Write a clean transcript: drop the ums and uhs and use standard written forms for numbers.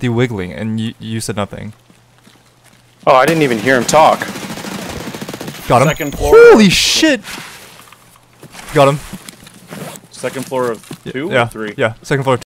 the wiggling, and you said nothing. Oh, I didn't even hear him talk. Got him. Second floor. Holy shit! Got him. Second floor of 2 Yeah. or 3? Yeah. Second floor.